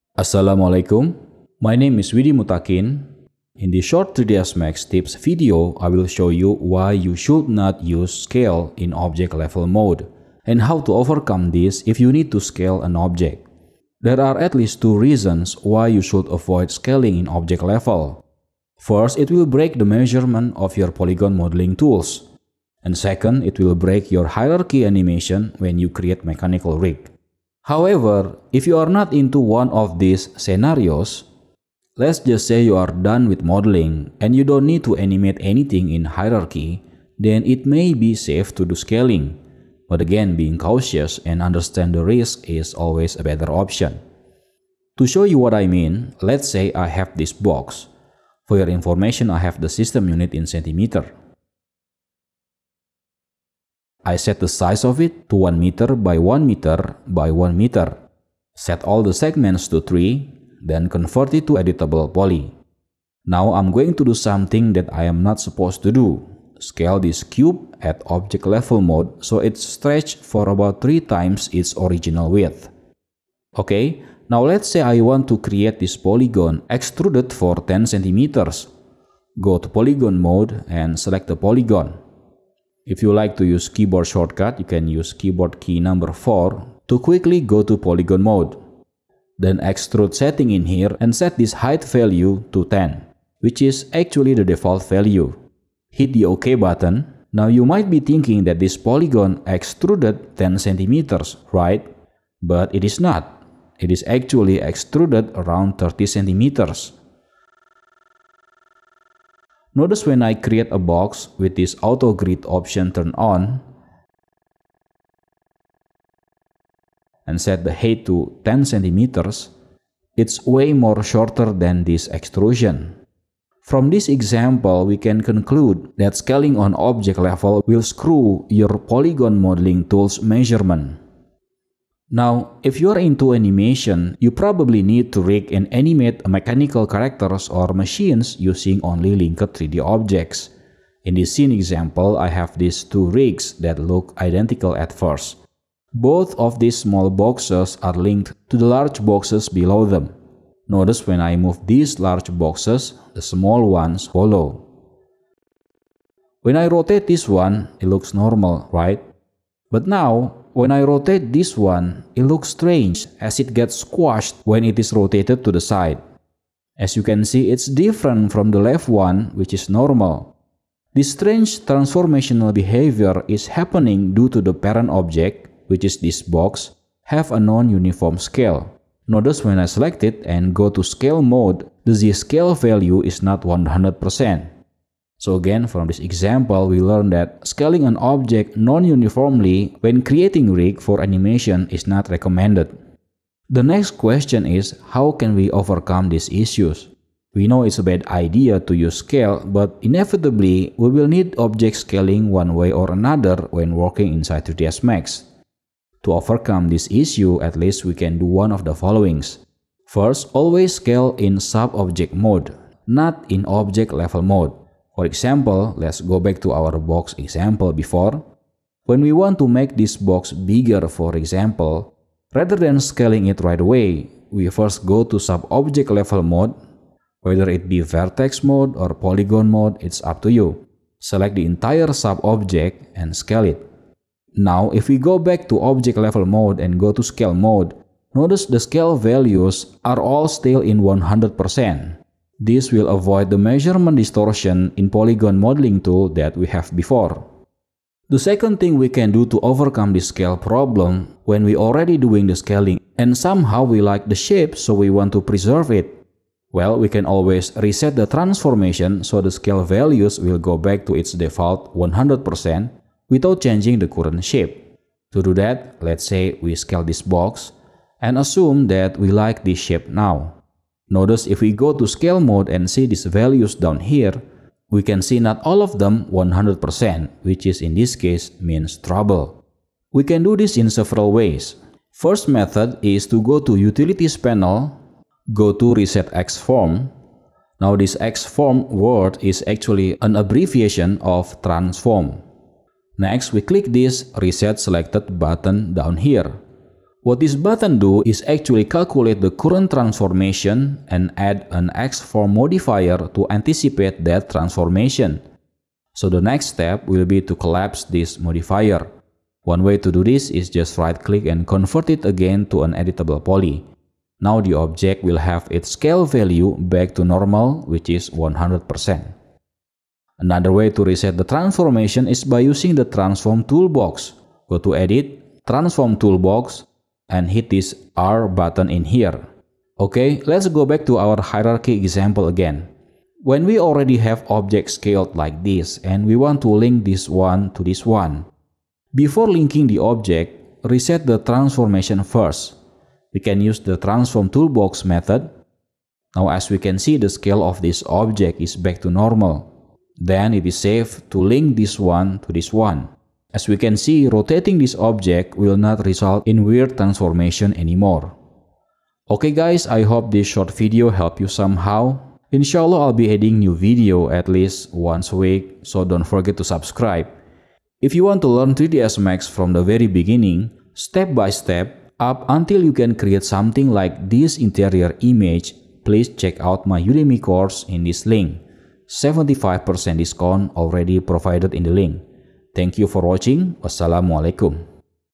Assalamualaikum, my name is Widi Mutakin. In this short 3ds Max tips video, I will show you why you should not use scale in object level mode and how to overcome this if you need to scale an object. There are at least two reasons why you should avoid scaling in object level. First, it will break the measurement of your polygon modeling tools. And second, it will break your hierarchy animation when you create mechanical rig. However, if you are not into one of these scenarios, let's just say you are done with modeling and you don't need to animate anything in hierarchy, then it may be safe to do scaling. But again, being cautious and understand the risk is always a better option. To show you what I mean, let's say I have this box. For your information, I have the system unit in centimeter. I set the size of it to 1 meter by 1 meter by 1 meter. Set all the segments to 3, then convert it to editable poly. Now I'm going to do something that I am not supposed to do. Scale this cube at object level mode so it's stretched for about 3 times its original width. Okay, now let's say I want to create this polygon extruded for 10 centimeters. Go to polygon mode and select the polygon. If you like to use keyboard shortcut, you can use keyboard key number 4 to quickly go to polygon mode. Then extrude setting in here and set this height value to 10, which is actually the default value. Hit the OK button. Now you might be thinking that this polygon extruded 10 centimeters, right? But it is not. It is actually extruded around 30 centimeters. Notice when I create a box with this auto grid option turned on and set the height to 10 centimeters, it's way more shorter than this extrusion. From this example, we can conclude that scaling on object level will screw your polygon modeling tool's measurement. Now, if you are into animation, you probably need to rig and animate mechanical characters or machines using only linked 3D objects. In this scene example, I have these two rigs that look identical at first. Both of these small boxes are linked to the large boxes below them. Notice when I move these large boxes, the small ones follow. When I rotate this one, it looks normal, right? But now, when I rotate this one, it looks strange as it gets squashed when it is rotated to the side. As you can see, it's different from the left one, which is normal. This strange transformational behavior is happening due to the parent object, which is this box, have a non-uniform scale. Notice when I select it and go to scale mode, the Z-scale value is not 100%. So again, from this example, we learned that scaling an object non-uniformly when creating rig for animation is not recommended. The next question is, how can we overcome these issues? We know it's a bad idea to use scale, but inevitably, we will need object scaling one way or another when working inside 3ds Max. To overcome this issue, at least we can do one of the followings. First, always scale in sub-object mode, not in object level mode. For example, let's go back to our box example before. When we want to make this box bigger, for example, rather than scaling it right away, we first go to sub-object level mode. Whether it be vertex mode or polygon mode, it's up to you. Select the entire sub-object and scale it. Now, if we go back to object level mode and go to scale mode, notice the scale values are all still in 100%. This will avoid the measurement distortion in polygon modeling tool that we have before. The second thing we can do to overcome this scale problem when we already doing the scaling and somehow we like the shape so we want to preserve it. Well, we can always reset the transformation so the scale values will go back to its default 100% without changing the current shape. To do that, let's say we scale this box and assume that we like this shape now. Notice if we go to scale mode and see these values down here, we can see not all of them 100%, which is in this case means trouble. We can do this in several ways. First method is to go to Utilities panel, go to Reset X Form. Now this X Form word is actually an abbreviation of transform. Next, we click this Reset Selected button down here. What this button do is actually calculate the current transformation and add an X form modifier to anticipate that transformation. So the next step will be to collapse this modifier. One way to do this is just right-click and convert it again to an editable poly. Now the object will have its scale value back to normal, which is 100%. Another way to reset the transformation is by using the Transform toolbox. Go to Edit, Transform toolbox, and hit this R button in here. Okay, let's go back to our hierarchy example again. When we already have objects scaled like this and we want to link this one to this one, before linking the object, reset the transformation first. We can use the Transform toolbox method. Now as we can see, the scale of this object is back to normal. Then it is safe to link this one to this one. As we can see, rotating this object will not result in weird transformation anymore. Okay guys, I hope this short video helped you somehow. Inshallah I'll be adding new video at least once a week, so don't forget to subscribe. If you want to learn 3ds Max from the very beginning, step by step, up until you can create something like this interior image, please check out my Udemy course in this link. 75% discount already provided in the link. Thank you for watching. Wassalamualaikum.